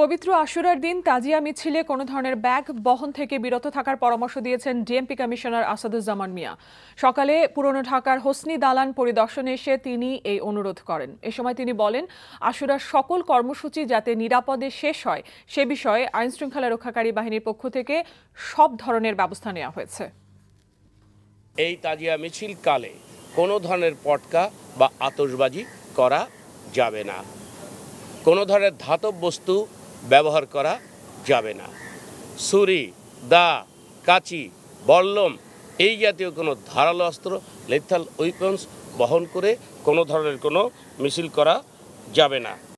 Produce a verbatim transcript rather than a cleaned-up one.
পবিত্র আশুরার দিন তাজিয়া মিছিলে কোনো ধরনের ব্যাগ বহন থেকে বিরত থাকার পরামর্শ দিয়েছেন ডিএমপি কমিশনার আসাদুজ্জামান মিয়া। সকালে পুরনো ঢাকার হোসনি দালান পরিদর্শনে এসে তিনি এই অনুরোধ করেন। এ সময় তিনি বলেন, আশুরার সকল কর্মসূচি যাতে নিরাপদে শেষ হয় সে বিষয়ে আইনশৃঙ্খলা রক্ষাকারী বাহিনীর পক্ষ থেকে সব ধরনের ব্যবস্থা নেওয়া হয়েছে। এই তাজিয়া মিছিল কালে কোনো ধরনের পটকা বা আতশবাজি করা যাবে না, কোনো ধরনের ধাতব বস্তু ব্যবহার করা যাবে না। ছুরি, দা, কাঁচি, বল্লম এই জাতীয় কোনো ধারালো অস্ত্র, লেথাল উইপন্স বহন করে কোনো ধরনের কোনো মিছিল করা যাবে না।